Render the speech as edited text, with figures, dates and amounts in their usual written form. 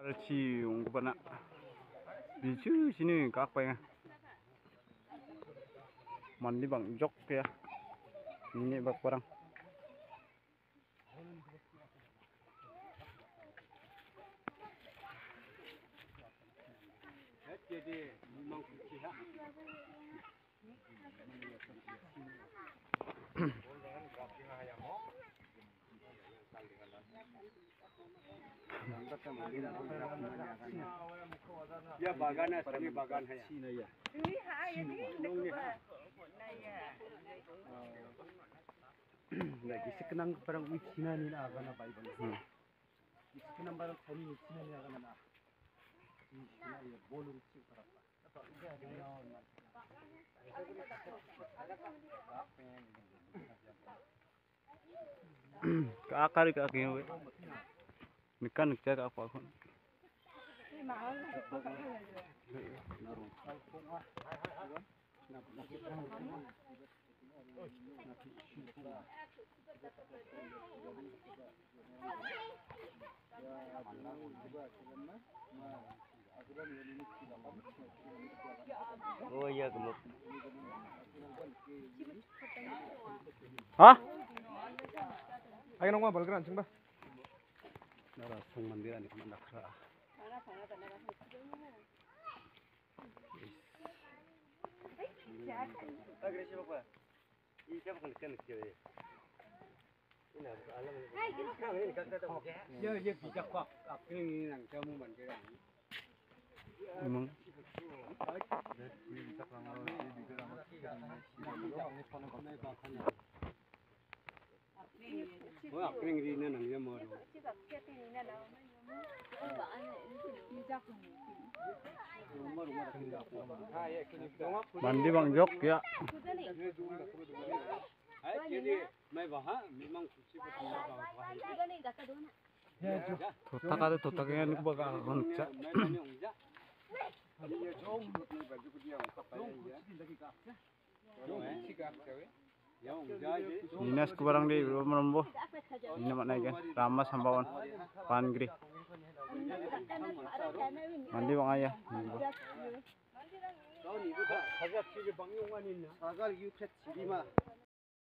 Cium ke mana? Di sini kakaknya. Mandi bang jok ya. Ini bak barang. Jadi memang pihak. Ya bagan है सभी बागान है यहाँ lagi sekenang barang wicina ni na agana Bible sekenang barang tani wicina ni agana na wicina ya bolu wicina parapa kakar kakek we nikan cek apa pun oh iya gemuk hah ayo nong mah balgeran cing bah narasung mandiran di mana kera agresi apa ini siapa kan kecil ya ini alam ini kata ya ya bijak kok ini nang kamu mandiran emang oh kering di nang ya mau mandi bang jok ya totaknya ini bakal roncak dinas ke barang di menembo ini mana kan ramas sambawan pangri mandi bang ayah